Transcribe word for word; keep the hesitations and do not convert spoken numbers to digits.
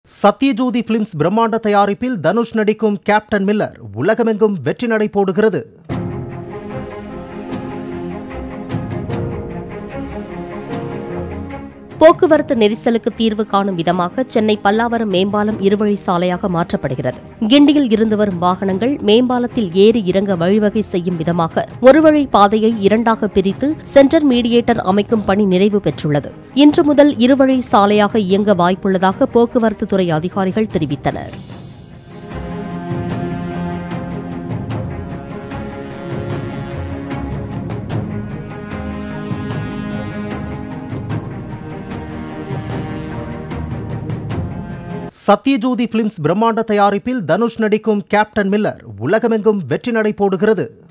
Sathyajothi films பிரம்மாண்ட தயாரிப்பில் தனுஷ் நடிக்கும் கேப்டன் மில்லர் உலகமெங்கும் வெற்றி நடை போடுகிறது. போக்குவரத்து நெரிசலுக்கு தீர்வு காணும் விதமாக சென்னை பல்லாவரம் மேம்பாலம் இருவழி சாலையாக மாற்றப்படுகிறது. கிண்டியில் இருந்து வரும் வாகனங்கள் மேம்பாலத்தில் ஏறி இறங்க வழிவகை செய்யும் விதமாக ஒருவழி பாதையை இரண்டாக பிரித்து சென்டர் மீடியேட்டர் அமைக்கும் பணி நிறைவு பெற்றுள்ளது. இன்று முதல் இருவழி சாலையாக இயங்க வாய்ப்புள்ளதாக போக்குவரத்து துறை அதிகாரிகள் தெரிவித்தனர். சத்யஜோதி பிலிம்ஸ் பிரம்மாண்ட தயாரிப்பில் தனுஷ் நடிக்கும் கேப்டன் மில்லர் உலகமெங்கும் வெற்றி நடை போடுகிறது.